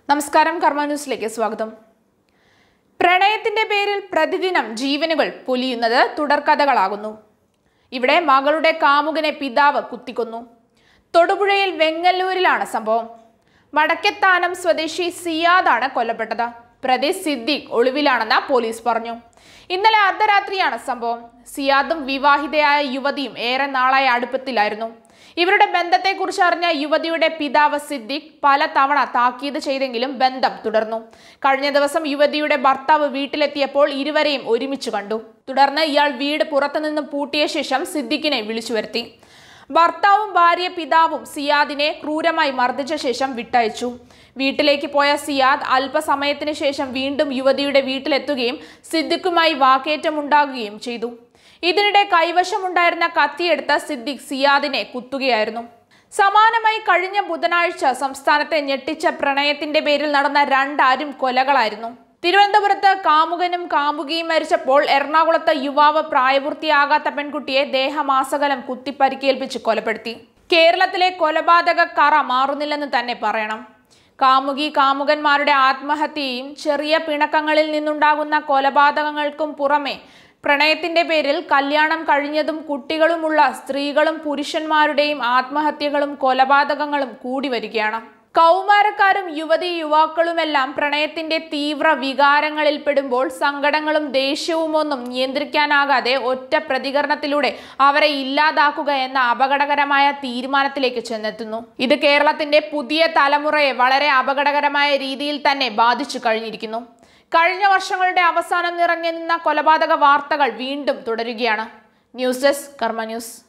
നമസ്കാരം കർമ്മ ന്യൂസിലേക്ക് സ്വാഗതം. പ്രണയത്തിന്റെ പേരിൽ പ്രതിദിനം ജീവനുകൾ പൊലിയുന്നത് തുടർക്കഥകളാകുന്നു. ഇവിടെ മകളുടെ കാമുകനെ പിതാവ് കുത്തിക്കൊന്നു. തൊടുപുഴയിൽ വെങ്ങല്ലൂരിലാണ് സംഭവം. മടക്കത്താനം സ്വദേശി സിയാദാണ് കൊല്ലപ്പെട്ടത്. പ്രതി സിദ്ദീഖ് ഒളിവിലാണെന്ന് പോലീസ് പറഞ്ഞു. ഇന്നലെ അർദ്ധരാത്രിയാണ് സംഭവം. സിയാദും വിവാഹിതയായ യുവതിയും ഏറെ നാളായ അടുപ്പത്തിലായിരുന്നു. ഇവരുടെ ബന്ധത്തെക്കുറിച്ച് അറിഞ്ഞ യുവതിയുടെ പിതാവ് സിദ്ദീഖ് പല തവണ താക്കീത് ചെയ്തെങ്കിലും ബന്ധം തുടർന്നു. കഴിഞ്ഞ ദിവസം യുവതിയുടെ ഭർത്താവ് വീട്ടിലെത്തിയപ്പോൾ ഇരുവരെയും ഒരുമിച്ച് കണ്ടു. തുടർന്ന് ഇയാൾ വീട് പുറത്തുനിന്ന് പൂട്ടിയ ശേഷം സിദ്ദീഖിനെ വിളിച്ചു വരുത്തി. ഭർത്താവും ഭാര്യ പിതാവും സിയാദിനെ ക്രൂരമായി മർദ്ദിച്ച ശേഷം വിട്ടയച്ചു. വീട്ടിലേക്ക് പോയ സിയാദ് അല്പസമയത്തിന് ശേഷം വീണ്ടും യുവതിയുടെ വീട്ടിലെത്തുകയും സിദ്ദീഖുമായി വാക്കേറ്റമുണ്ടാകുകയും ചെയ്തു. ഇതിനിടെ കൈവശമുണ്ടായിരുന്ന കത്തിയെടുത്ത സിദ്ദീഖ് സിയാദിനെ കുത്തുകയായിരുന്നു. സമാനമായി കഴിഞ്ഞ ബുധനാഴ്ച സംസ്ഥാനത്തെ ഞെട്ടിച്ച പ്രണയത്തിന്റെ പേരിൽ നടന്ന രണ്ടാരും കൊലകളായിരുന്നു. തിരുവനന്തപുരത്ത് കാമുകനും കാമുകിയും മരിച്ചപ്പോൾ എറണാകുളത്ത് യുവാവ് പ്രായപൂർത്തിയാകാത്ത പെൺകുട്ടിയെ ദേഹമാസകലം കുത്തിപ്പരിക്കേൽപ്പിച്ച് കൊലപ്പെടുത്തി. കേരളത്തിലെ കൊലപാതക കറ മാറുന്നില്ലെന്ന് തന്നെ പറയണം. കാമുകി കാമുകന്മാരുടെ ആത്മഹത്യയും ചെറിയ പിണക്കങ്ങളിൽ നിന്നുണ്ടാകുന്ന കൊലപാതകങ്ങൾക്കും പുറമെ പ്രണയത്തിന്റെ പേരിൽ കല്യാണം കഴിഞ്ഞതും കുട്ടികളുമുള്ള സ്ത്രീകളും പുരുഷന്മാരുടെയും ആത്മഹത്യകളും കൊലപാതകങ്ങളും കൂടി വരികയാണ്. കൗമാരക്കാരും യുവതി യുവാക്കളുമെല്ലാം പ്രണയത്തിന്റെ തീവ്ര വികാരങ്ങളിൽ പെടുമ്പോൾ സങ്കടങ്ങളും ദേഷ്യവും ഒന്നും നിയന്ത്രിക്കാനാകാതെ ഒറ്റ പ്രതികരണത്തിലൂടെ അവരെ ഇല്ലാതാക്കുക എന്ന അപകടകരമായ തീരുമാനത്തിലേക്ക് ചെന്നെത്തുന്നു. ഇത് കേരളത്തിന്റെ പുതിയ തലമുറയെ വളരെ അപകടകരമായ രീതിയിൽ തന്നെ ബാധിച്ചു കഴിഞ്ഞിരിക്കുന്നു. കഴിഞ്ഞ വർഷങ്ങളുടെ അവസാനം നിറഞ്ഞു നിന്ന കൊലപാതക വാർത്തകൾ വീണ്ടും തുടരുകയാണ്. News desk Karma news.